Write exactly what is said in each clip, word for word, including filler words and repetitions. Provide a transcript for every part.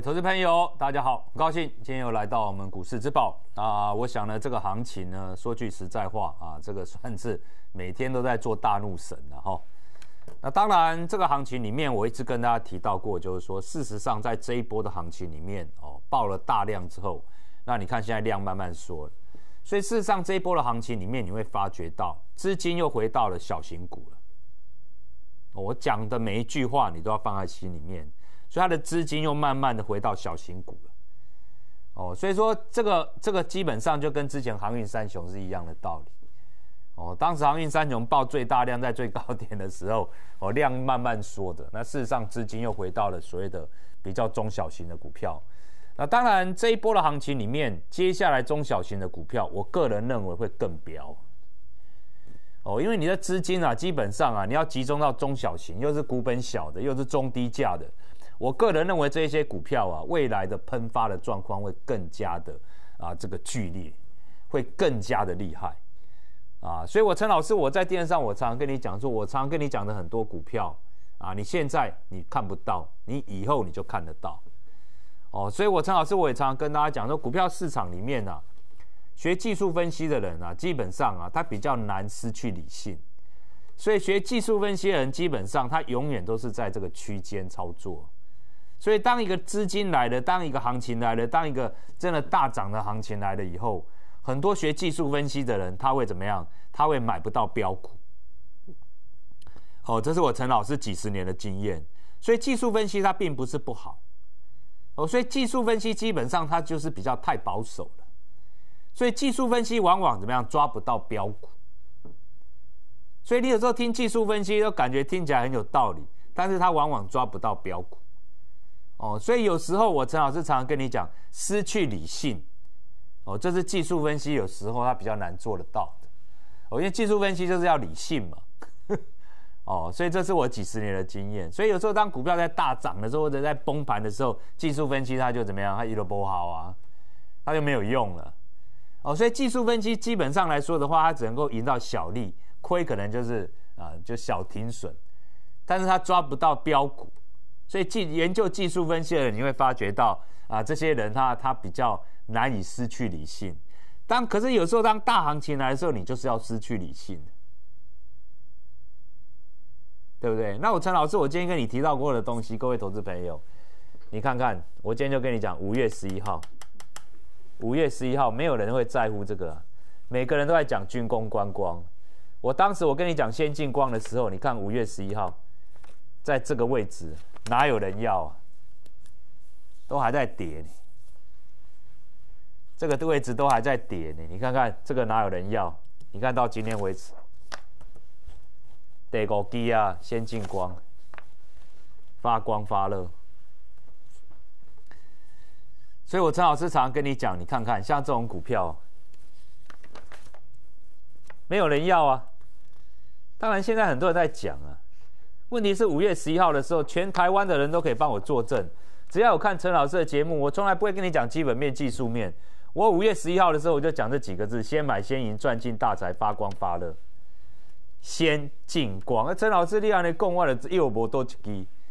投资朋友，大家好，很高兴今天又来到我们股市之宝啊！我想呢，这个行情呢，说句实在话啊，这个算是每天都在做大怒神了哈。那当然，这个行情里面，我一直跟大家提到过，就是说，事实上在这一波的行情里面哦，爆了大量之后，那你看现在量慢慢缩了，所以事实上这一波的行情里面，你会发觉到资金又回到了小型股了。我讲的每一句话，你都要放在心里面。所以它的资金又慢慢的回到小型股了，哦，所以说这个这个基本上就跟之前航运三雄是一样的道理，哦，当时航运三雄爆最大量在最高点的时候，哦，量慢慢缩的，那事实上资金又回到了所谓的比较中小型的股票，那当然这一波的行情里面，接下来中小型的股票，我个人认为会更飙，哦，因为你的资金啊，基本上啊，你要集中到中小型，又是股本小的，又是中低价的。我个人认为这些股票啊，未来的喷发的状况会更加的啊，这个剧烈，会更加的厉害啊。所以，我陈老师我在电视上我常常跟你讲说，我常常跟你讲的很多股票啊，你现在你看不到，你以后你就看得到哦。所以，我陈老师我也常常跟大家讲说，股票市场里面啊，学技术分析的人啊，基本上啊，他比较难失去理性。所以，学技术分析的人基本上他永远都是在这个区间操作。所以，当一个资金来了，当一个行情来了，当一个真的大涨的行情来了以后，很多学技术分析的人，他会怎么样？他会买不到标股。哦，这是我陈老师几十年的经验。所以，技术分析它并不是不好。哦，所以技术分析基本上它就是比较太保守了。所以，技术分析往往怎么样？抓不到标股。所以，你有时候听技术分析，都感觉听起来很有道理，但是它往往抓不到标股。哦，所以有时候我陈老师常常跟你讲，失去理性，哦，这是技术分析有时候它比较难做得到的，哦，因为技术分析就是要理性嘛，哦，所以这是我几十年的经验。所以有时候当股票在大涨的时候，或者在崩盘的时候，技术分析它就怎么样？它一都不好啊，它就没有用了。哦，所以技术分析基本上来说的话，它只能够赢到小利，亏可能就是啊、呃、就小停损，但是它抓不到标股。所以技研究技术分析的人，你会发觉到啊，这些人他他比较难以失去理性。当可是有时候当大行情来的时候，你就是要失去理性，对不对？那我陈老师，我今天跟你提到过的东西，各位投资朋友，你看看，我今天就跟你讲，五月十一号，五月十一号，没有人会在乎这个、啊，每个人都在讲军工观光。我当时我跟你讲先进光的时候，你看五月十一号，在这个位置。哪有人要啊？都还在跌呢，这个位置都还在跌呢。你看看这个哪有人要？你看到今天为止，第五支啊，先进光，发光发热。所以我陈老师常常跟你讲，你看看像这种股票，没有人要啊。当然现在很多人在讲啊。问题是五月十一号的时候，全台湾的人都可以帮我作证。只要有看陈老师的节目，我从来不会跟你讲基本面、技术面。我五月十一号的时候，我就讲这几个字：先买先赢，赚进大财，发光发热。先进光，陈老师厉害的讲话的又无多一支。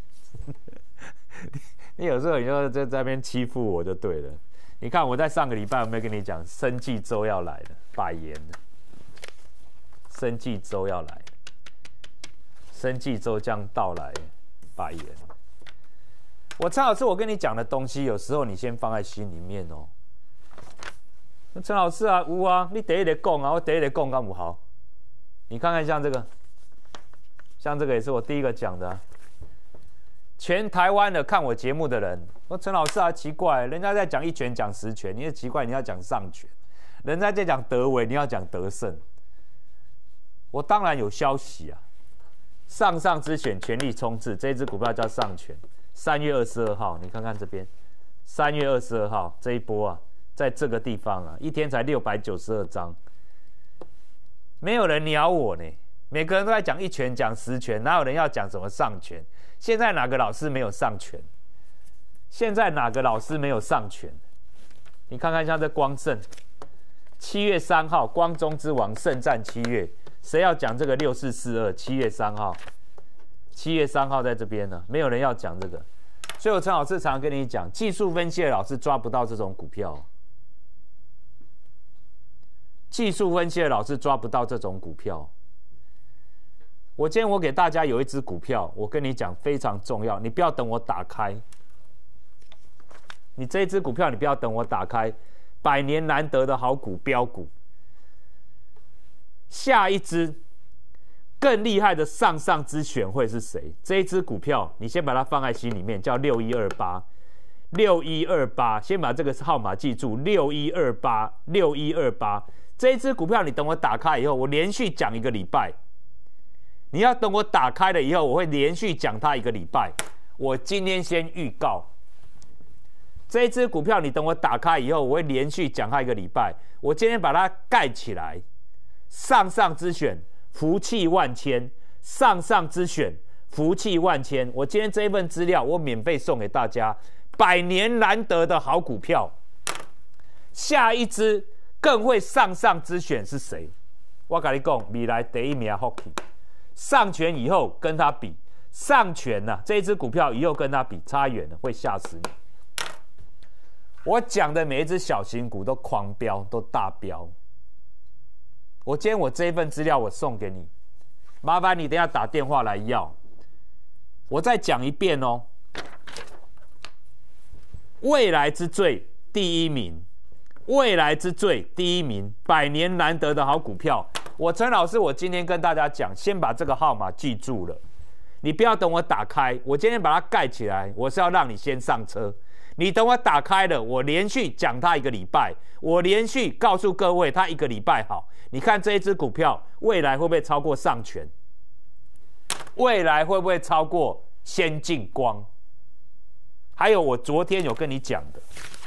你有时候你就在这边欺负我就对了。你看我在上个礼拜有没有跟你讲，生技周要来了，百元的，生技周要来了。生技周将到来，百元。我陈老师，我跟你讲的东西，有时候你先放在心里面哦。陈老师啊，有啊，你第一个讲啊，我第一个讲敢有好？你看看像这个，像这个也是我第一个讲的、啊。全台湾的看我节目的人，我陈老师啊，奇怪，人家在讲一拳讲十拳，你也奇怪你要讲上拳，人家在讲德维，你要讲德胜。我当然有消息啊。上上之选全力冲刺，这一支股票叫上权，三月二十二号，你看看这边，三月二十二号这一波啊，在这个地方啊，一天才六百九十二张，没有人鸟我呢，每个人都在讲一拳讲十拳，哪有人要讲什么上权？现在哪个老师没有上权？现在哪个老师没有上权？你看看像这光盛，七月三号，光中之王圣战七月。谁要讲这个六四四二？七月三号，七月三号在这边呢，没有人要讲这个。 所以我陈老师常常跟你讲，技术分析的老师抓不到这种股票，技术分析的老师抓不到这种股票。我今天我给大家有一只股票，我跟你讲非常重要，你不要等我打开，你这一只股票你不要等我打开，百年难得的好股标股，下一只更厉害的上上之选会是谁？这一只股票，你先把它放在心里面，叫六一二八，六一二八，先把这个号码记住，六一二八，六一二八。这一只股票，你等我打开以后，我连续讲一个礼拜。你要等我打开了以后，我会连续讲它一个礼拜。我今天先预告，这一只股票，你等我打开以后，我会连续讲它一个礼拜。我今天把它盖起来，上上之选。福气万千，上上之选，福气万千。我今天这一份资料，我免费送给大家，百年难得的好股票。下一支更会上上之选是谁？我跟你讲，未来第一名福气，上权以后跟他比，上权呐、啊，这一支股票以后跟他比，差远了，会吓死你。我讲的每一只小型股都狂飙，都大飙。我今天我这一份资料我送给你，麻烦你等一下打电话来要。我再讲一遍哦，未来之最第一名，未来之最第一名，百年难得的好股票。我陈老师，我今天跟大家讲，先把这个号码记住了，你不要等我打开，我今天把它盖起来，我是要让你先上车。你等我打开了，我连续讲它一个礼拜，我连续告诉各位它一个礼拜好。你看这一只股票，未来会不会超过上权？未来会不会超过先进光？还有我昨天有跟你讲的，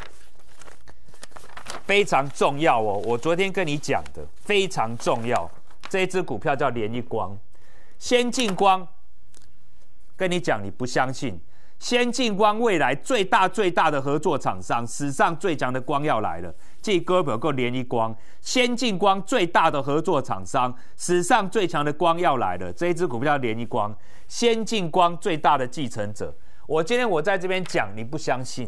非常重要哦。我昨天跟你讲的非常重要，这一只股票叫联一光，先进光。跟你讲，你不相信。先进光未来最大最大的合作厂商，史上最强的光要来了。这哥有个联一光，先进光最大的合作厂商，史上最强的光要来了。这一支股票联一光，先进光最大的继承者。我今天我在这边讲，你不相信，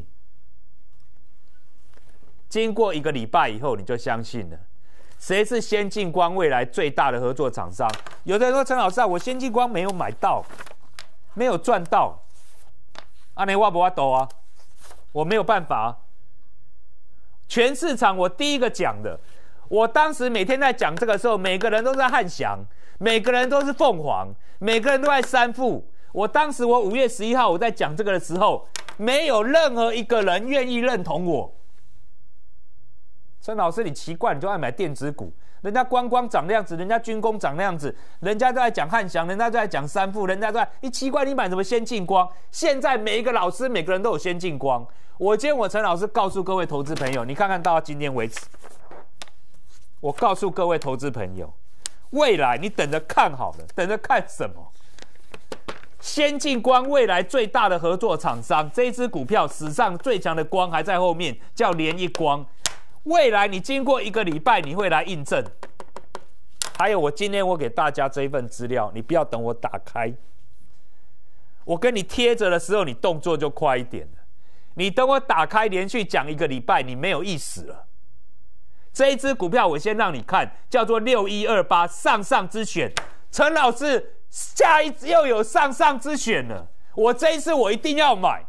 经过一个礼拜以后，你就相信了。谁是先进光未来最大的合作厂商？有的人说陈老师啊，我先进光没有买到，没有赚到。啊，你我不我抖啊，我没有办法、啊。全市场我第一个讲的，我当时每天在讲这个时候，每个人都在汉翔，每个人都是凤凰，每个人都在三富。我当时我五月十一号我在讲这个的时候，没有任何一个人愿意认同我。陈老师，你奇怪，你就爱买电子股。人家观光长那样子，人家军工长那样子，人家都在讲汉翔，人家都在讲三富，人家都在，你奇怪，你买什么先进光？现在每一个老师，每个人都有先进光。我今天我陈老师告诉各位投资朋友，你看看到今天为止，我告诉各位投资朋友，未来你等着看好了，等着看什么？先进光未来最大的合作厂商，这一支股票史上最强的光还在后面，叫联一光。未来你经过一个礼拜，你会来印证。还有，我今天我给大家这一份资料，你不要等我打开，我跟你贴着的时候，你动作就快一点了。你等我打开，连续讲一个礼拜，你没有意思了。这一支股票我先让你看，叫做六一二八上上之选。陈老师，下一次又有上上之选了，我这一次我一定要买，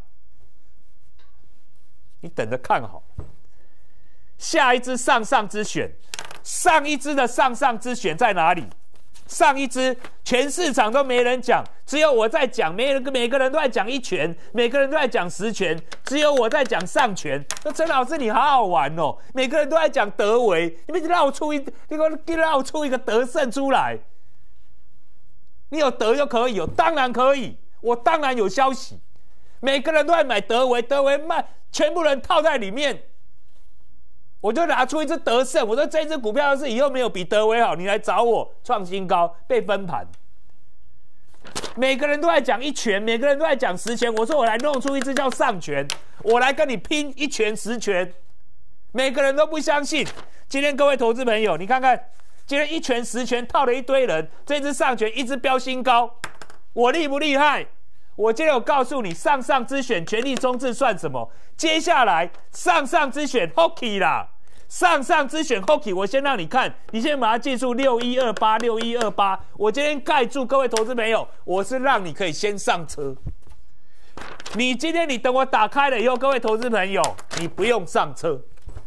你等着看好。下一支上上之选，上一支的上上之选在哪里？上一支全市场都没人讲，只有我在讲，每人每个人都在讲一拳，每个人都在讲十拳，只有我在讲上拳。那陈老师你好好玩哦，每个人都在讲德维，你们绕出一，你给我绕出一个德胜出来，你有德就可以有，当然可以，我当然有消息，每个人都在买德维，德维卖，全部人套在里面。我就拿出一只德胜，我说这只股票要是以后没有比德维好，你来找我创新高被分盘。每个人都在讲一拳，每个人都在讲十拳，我说我来弄出一只叫上拳，我来跟你拼一拳十拳，每个人都不相信。今天各位投资朋友，你看看，今天一拳十拳套了一堆人，这只上拳一直飙新高，我厉不厉害？ 我今天有告诉你，上上之选全力冲刺算什么？接下来上上之选 hockey 啦，上上之选 hockey， 我先让你看，你先把它记住六一二八六一二八。我今天盖住各位投资朋友，我是让你可以先上车。你今天你等我打开了以后，各位投资朋友，你不用上车。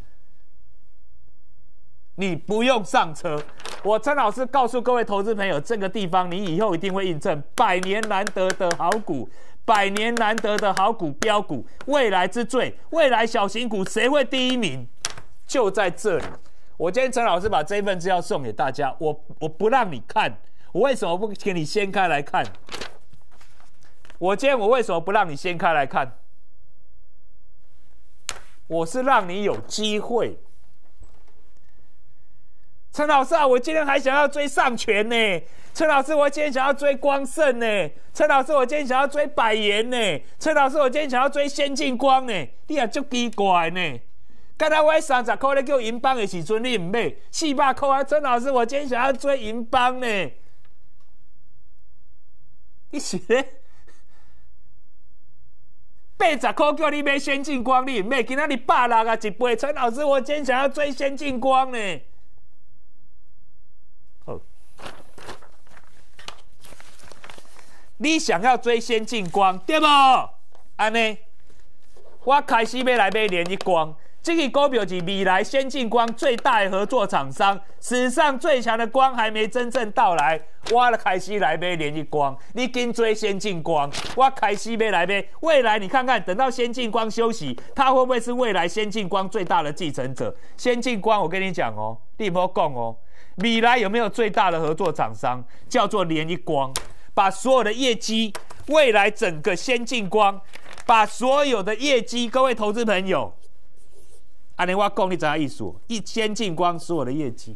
你不用上车，我陈老师告诉各位投资朋友，这个地方你以后一定会印证百年难得的好股，百年难得的好股标股，未来之最，未来小型股谁会第一名？就在这里。我今天陈老师把这份资料送给大家，我我不让你看，我为什么不给你掀开来看？我今天我为什么不让你掀开来看？我是让你有机会。陈老师啊，我今天还想要追上权呢。陈老师，我今天想要追光盛呢。陈老师，我今天想要追百元呢。陈老师，我今天想要追先进光呢。你也足奇怪呢。刚才我三十块咧叫银邦的时阵，你唔买四百块啊？陈老师，我今天想要追银邦呢。你是咧？八十块叫你买先进光，你唔买？今仔日百六啊一杯。陈老师，我今天想要追先进光呢。你想要追先进光，对不？安尼，我开始要来买联一光，这个股票是未来先进光最大的合作厂商，史上最强的光还没真正到来，我开始来买联一光。你跟追先进光，我开始要来买。未来你看看，等到先进光休息，它会不会是未来先进光最大的继承者？先进光，我跟你讲哦，你不要讲哦，未来有没有最大的合作厂商叫做联一光？把所有的业绩，未来整个先进光，把所有的业绩，各位投资朋友，安尼我讲你知影意思？一先进光所有的业绩，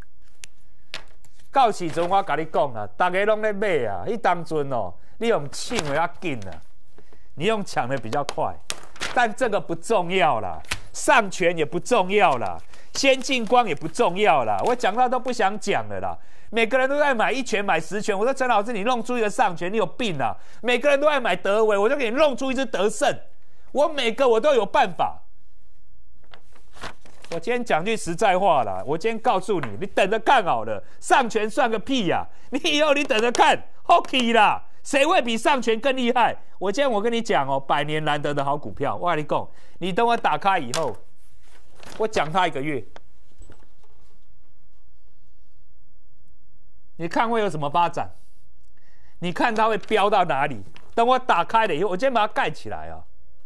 到时阵我跟你讲啊，大家拢在买啊，迄当阵哦，你用抢的较紧啊，你用抢的比较快，但这个不重要啦，上权也不重要啦，先进光也不重要啦，我讲到都不想讲了啦。每个人都在买一拳买十拳，我说陈老师，你弄出一个上拳，你有病啊！每个人都在买德维，我就给你弄出一只德胜，我每个我都有办法。我今天讲句实在话啦，我今天告诉你，你等着看好了，上拳算个屁呀、啊！你以后你等着看 ，hockey 啦，谁会比上拳更厉害？我今天我跟你讲哦，百年难得的好股票，我跟你讲，你等我打开以后，我讲它一个月。你看会有什么发展？你看它会飙到哪里？等我打开了以后，我今天把它盖起来啊！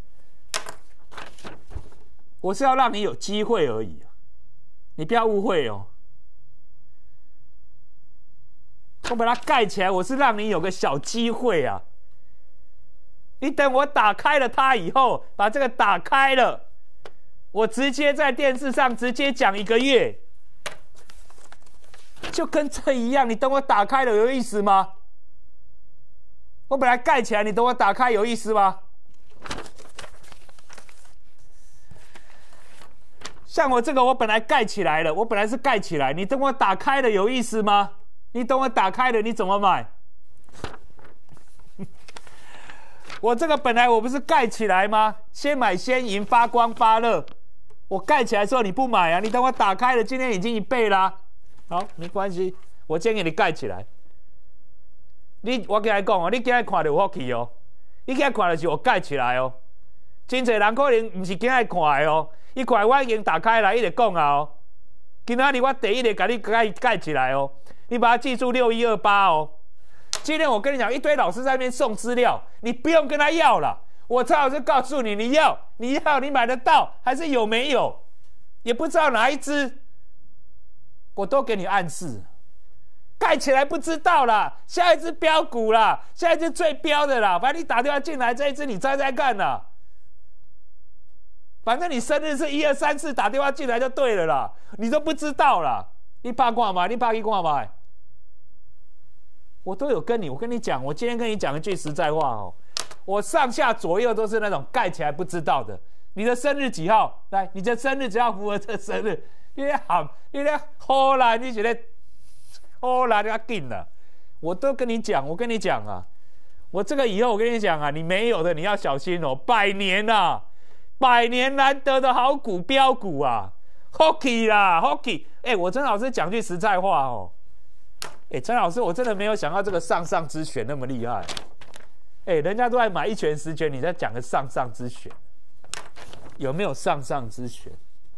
我是要让你有机会而已啊，你不要误会哦。我把它盖起来，我是让你有个小机会啊。你等我打开了它以后，把这个打开了，我直接在电视上直接讲一个月。就跟这一样，你等我打开了有意思吗？我本来盖起来，你等我打开有意思吗？像我这个，我本来盖起来了，我本来是盖起来，你等我打开了有意思吗？你等我打开了，你怎么买？我这个本来我不是盖起来吗？先买先赢，发光发热。我盖起来之后你不买啊？你等我打开了，今天已经一倍啦、啊。好，没关系，我先给你盖起来。你我跟你讲哦，你今日看到有福气哦，你今日看的是我盖起来哦。真侪人可能不是今日看的哦，伊看我已经打开来，伊就讲啊哦。今仔日我第一个给你盖盖起来哦，你把它记住六一二八哦。今天我跟你讲，一堆老师在那边送资料，你不用跟他要了。我陈老师告诉你，你要，你要，你买得到还是有没有？也不知道哪一支。我都给你暗示，盖起来不知道啦，下一只标股啦，下一只最标的啦，反正你打电话进来这一只你猜猜看啦，反正你生日是一二三四，打电话进来就对了啦，你都不知道啦，你怕看吗？你怕去看吗？我都有跟你，我跟你讲，我今天跟你讲一句实在话哦，我上下左右都是那种盖起来不知道的。你的生日几号？来，你的生日只要符合这生日。你咧喊，你咧好啦，你是咧好啦，你要紧啦。我都跟你讲，我跟你讲啊， 我这个以后我跟你讲啊，你没有的你要小心哦，百年啊，百年难得的好股标股啊 ，Hockey 啦 ，Hockey， 哎、欸，我曾老师讲句实在话哦，哎、欸，曾老师我真的没有想到这个上上之选那么厉害，哎、欸，人家都在买一拳十拳，你在讲个上上之选，有没有上上之选？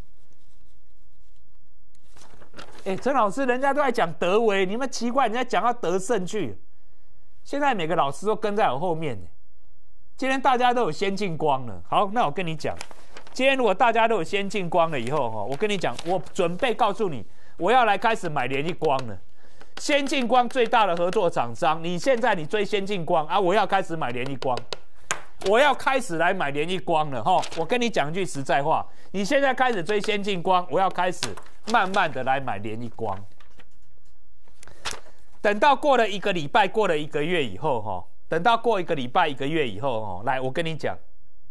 哎、欸，陈老师，人家都在讲德维，你们奇怪，你在讲到德胜去。现在每个老师都跟在我后面，今天大家都有先进光了。好，那我跟你讲，今天如果大家都有先进光了以后，我跟你讲，我准备告诉你，我要来开始买联一光了。先进光最大的合作厂商，你现在你追先进光啊，我要开始买联一光，我要开始来买联一光了哈。我跟你讲句实在话，你现在开始追先进光，我要开始慢慢的来买联一光。等到过了一个礼拜，过了一个月以后，哈，等到过一个礼拜、一个月以后，哈，来，我跟你讲，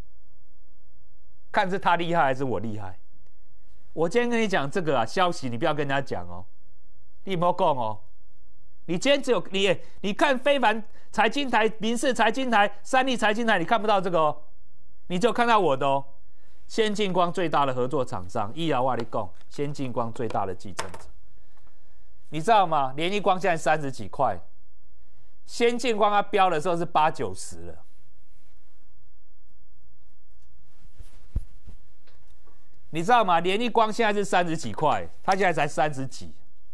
看是他厉害还是我厉害。我今天跟你讲这个啊消息，你不要跟人家讲哦，你莫讲哦。你今天只有你，你看非凡财经台、民视财经台、三立财经台，你看不到这个哦，你只有看到我的哦。先进光最大的合作厂商，医疗瓦力贡，先进光最大的继承者。你知道吗？联一光现在三十几块，先进光它标的时候是八九十了。你知道吗？联一光现在是三十几块，它现在才三十几。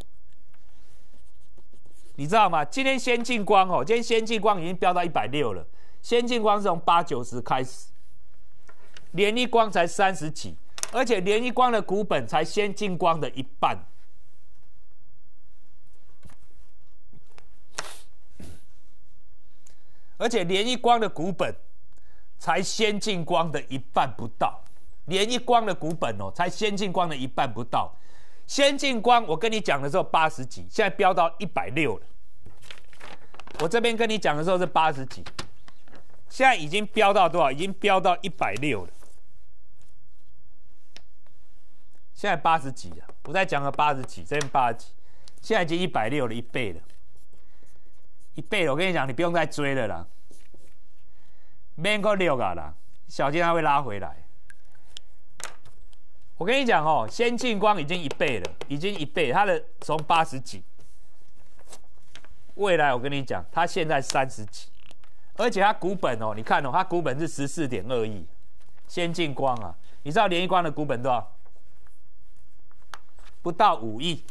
你知道吗？今天先进光哦，今天先进光已经飙到一百六了。先进光是从八九十开始，联一光才三十几，而且联一光的股本才先进光的一半。而且联一光的股本才先进光的一半不到，联一光的股本哦，才先进光的一半不到。先进光我跟你讲的时候八十几，现在飙到一百六了。我这边跟你讲的时候是八十几，现在已经飙到多少？已经飙到一百六了。现在八十几了，我在讲了八十几，这边八十几，现在已经一百六了，一倍了。一倍了，我跟你讲，你不用再追了啦，免够六个啦，小心它会拉回来。我跟你讲哦，先进光已经一倍了，已经一倍，它的从八十几，未来我跟你讲，它现在三十几，而且它股本哦，你看哦，它股本是十四点二亿，先进光啊，你知道联一光的股本多少？不到五亿。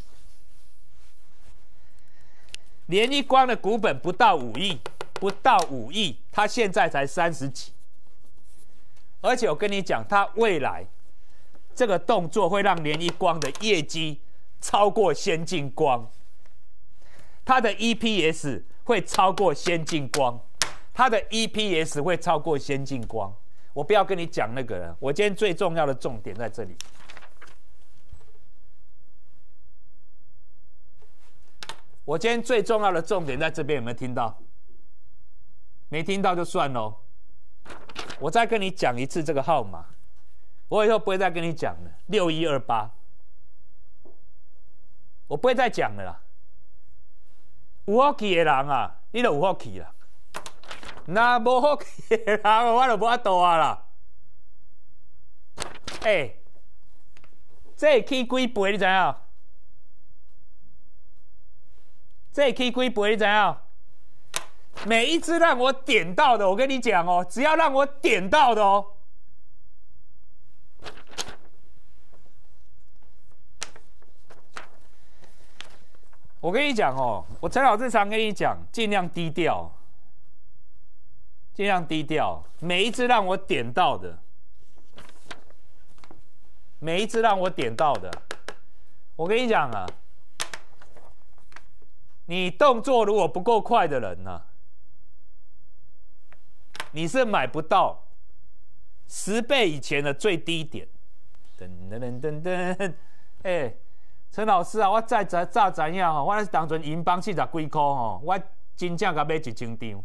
联一光的股本不到五亿，不到五亿，它现在才三十几，而且我跟你讲，它未来这个动作会让联一光的业绩超过先进光，它的 E P S 会超过先进光，它的 E P S 会超过先进光。我不要跟你讲那个了，我今天最重要的重点在这里。我今天最重要的重点在这边，有没有听到？没听到就算咯。我再跟你讲一次这个号码，我以后不会再跟你讲了。六一二八，我不会再讲了啦。有福气的人啊，你就有福气啦。那无福气的人，我就无法度啊啦。哎、欸，这起几倍你知影？这起几倍你知影？每一只让我点到的，我跟你讲哦，只要让我点到的哦，我跟你讲哦，我陈老师常跟你讲，尽量低调，尽量低调。每一只让我点到的，每一只让我点到的，我跟你讲啊。你动作如果不够快的人呢、啊，你是买不到十倍以前的最低点。噔噔噔噔噔，哎、欸，陈老师啊，我再早早知影吼，我那是当阵银邦四十几块吼，我真正甲买一千张。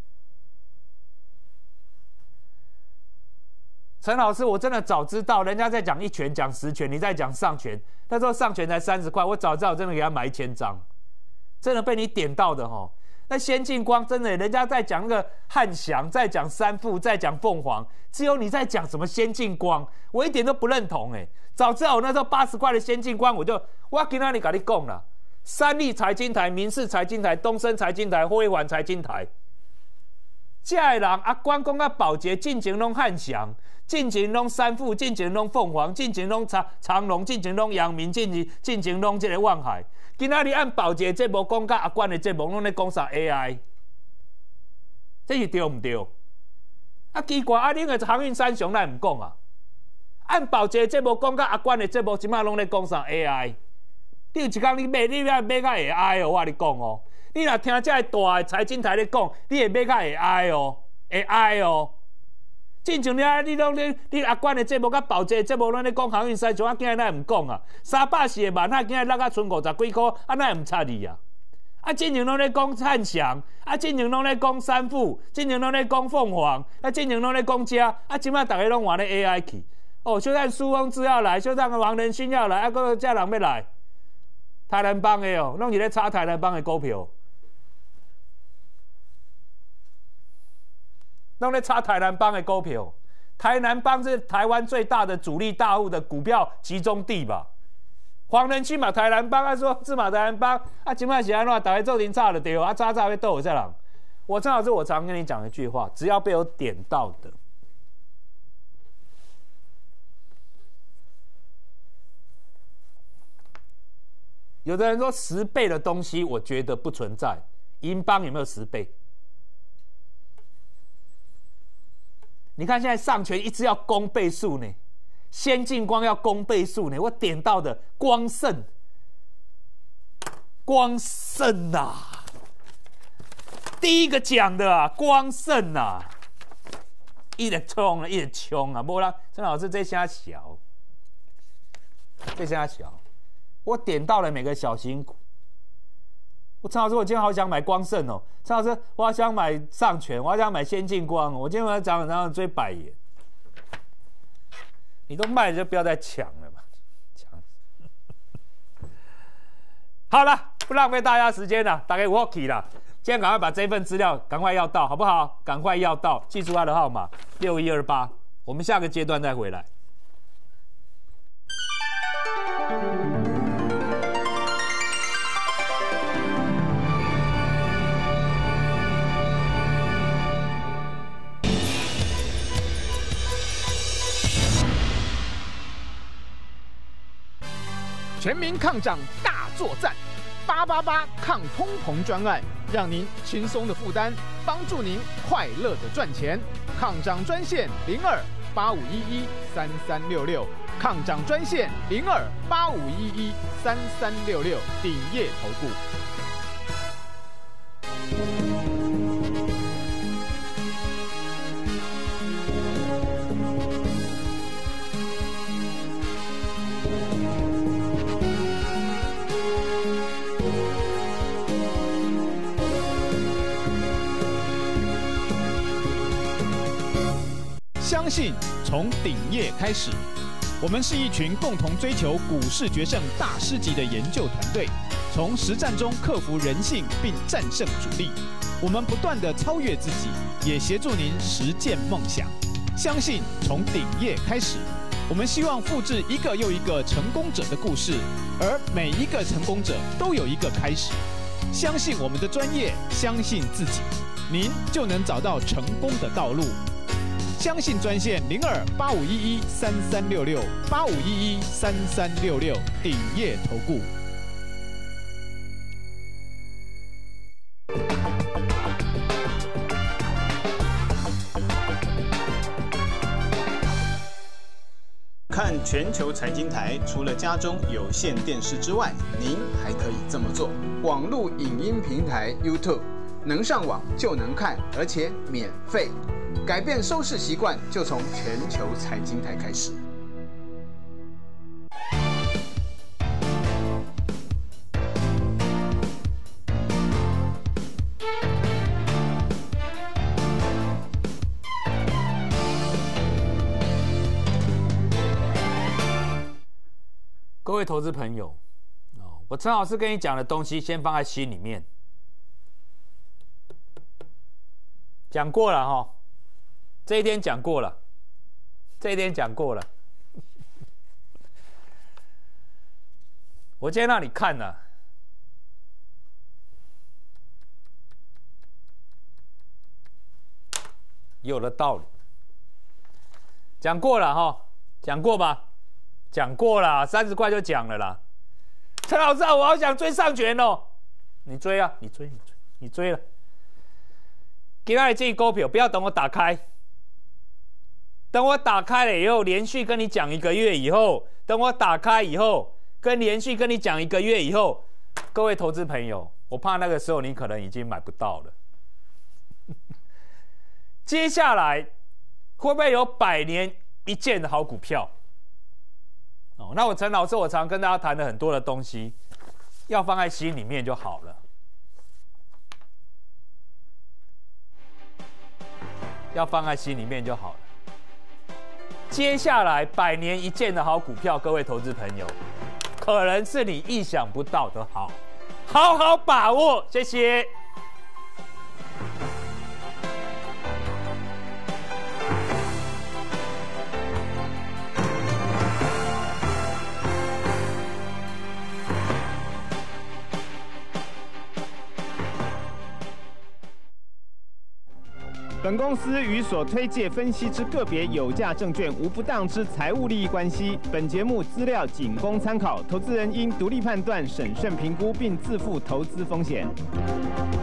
陈老师，我真的早知道，人家在讲一拳讲十拳，你在讲上拳，那时候上拳才三十块，我早知道我真的给他买一千张。真的被你点到的吼， 那先进光真的，人家在讲那个汉翔，在讲三富，在讲凤凰，只有你在讲什么先进光，我一点都不认同哎。早知道我那时候八十块的先进光，我就我今天你跟你讲了，三立财经台、民视财经台、东森财经台、辉煌财经台，这的人啊，关公啊，保洁进前拢汉翔，进前拢三富，进前拢凤凰，进前拢长长隆，进前拢阳明，进前进前拢这个万海。今仔日按保洁节目讲，甲阿关的节目拢咧讲啥 A I， 这是对唔对？啊奇怪，啊恁个航运三雄咱唔讲啊？按保洁节目讲，甲阿关的节目，即马拢咧讲啥 A I？ 你有一工你买，你要买甲会 A I 哦，我跟你讲哦。你若听这大的财经台咧讲，你会买甲会 A I 哦，会 I 哦。进前咧，你拢咧，你阿关的节目甲保洁节目，咱咧讲航运三雄，啊，今日咱唔讲啊。三百四的万海，今日落啊剩五十几块，啊，咱唔插你啊。啊，进前拢咧讲汉翔，啊，进前拢咧讲三富，进前拢咧讲凤凰，啊，进前拢咧讲遮，啊，即摆大家拢换咧 A I 去。哦，就算苏峰志要来，就算王仁勋要来，啊，个遮人要来，台南帮的哦，拢是咧炒台南帮的股票。弄咧炒台南帮的股票，台南帮是台湾最大的主力大户的股票集中地吧？黄仁勋嘛台南帮，他说是马台南帮，啊，今麦是安怎？大家做停差的对啊，渣渣会斗我这人。我正好是我常跟你讲一句话，只要被我点到的，有的人说十倍的东西，我觉得不存在。银邦有没有十倍？你看现在上权一直要攻倍数呢，先进光要攻倍数呢。我点到的光盛，光盛啊，第一个讲的啊，光盛啊，一直冲啊，一直冲啊，不然郑老师这下小，这下小，我点到了每个小型股。我陈老师，我今天好想买光盛哦。陈老师，我好想买上权，我好想买先进光、哦。我今天晚上早上追百元，你都卖了就不要再抢了嘛，抢死！好了，不浪费大家时间了，打给 Walkie 了。今天赶快把这份资料赶快要到，好不好？赶快要到，记住他的号码六一二八。我们下个阶段再回来。 全民抗涨大作战，八八八抗通膨专案，让您轻松的负担，帮助您快乐的赚钱。抗涨专线零二八五一一三三六六，抗涨专线零二八五一一三三六六，鼎业投顾。相信从鼎业开始，我们是一群共同追求股市决胜大师级的研究团队，从实战中克服人性并战胜主力。我们不断地超越自己，也协助您实践梦想。相信从鼎业开始，我们希望复制一个又一个成功者的故事，而每一个成功者都有一个开始。相信我们的专业，相信自己，您就能找到成功的道路。相信专线零二八五一一三三六六八五一一三三六六，鼎业投顾。 看全球财经台，除了家中有线电视之外，您还可以这么做：网络影音平台 YouTube， 能上网就能看，而且免费。改变收视习惯，就从全球财经台开始。 各位投资朋友，我陈老师跟你讲的东西，先放在心里面。 讲过了哈，这一天讲过了，这一天讲过了。我今天让你看了、啊，有了道理。讲过了哈，讲过吧？讲过了，三十块就讲了啦。陈老师，我好想追上权哦，你追啊，你追，你追，你追了。今天这股票不要等我打开，等我打开了以后，连续跟你讲一个月以后，等我打开以后，跟连续跟你讲一个月以后，各位投资朋友，我怕那个时候你可能已经买不到了。接下来会不会有百年一见的好股票？哦，那我陈老师，我常跟大家谈的很多的东西，要放在心里面就好了。要放在心里面就好了。接下来百年一见的好股票，各位投资朋友，可能是你意想不到的好，好好把握。谢谢。 本公司与所推介分析之个别有价证券无不当之财务利益关系。本节目资料仅供参考，投资人应独立判断、审慎评估，并自负投资风险。